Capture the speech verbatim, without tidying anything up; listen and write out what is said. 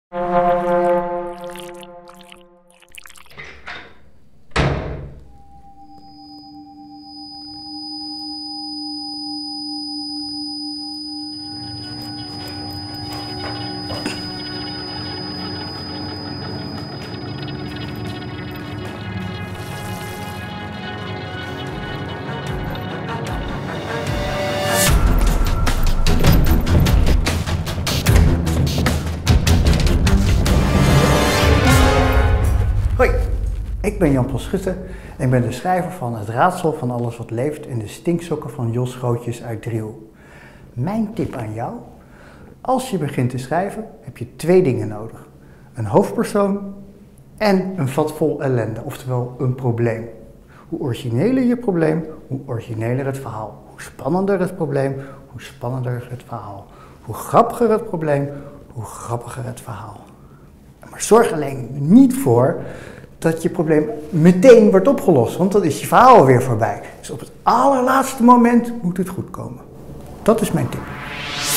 Hoi, ik ben Jan Paul Schutte en ik ben de schrijver van Het Raadsel van Alles Wat Leeft in de Stinksokken van Jos Grootjes uit Driel. Mijn tip aan jou: als je begint te schrijven heb je twee dingen nodig. Een hoofdpersoon en een vat vol ellende, oftewel een probleem. Hoe origineler je probleem, hoe origineler het verhaal. Hoe spannender het probleem, hoe spannender het verhaal. Hoe grappiger het probleem, hoe grappiger het verhaal. Maar zorg alleen niet voor dat je probleem meteen wordt opgelost, want dan is je verhaal weer voorbij. Dus op het allerlaatste moment moet het goed komen. Dat is mijn tip.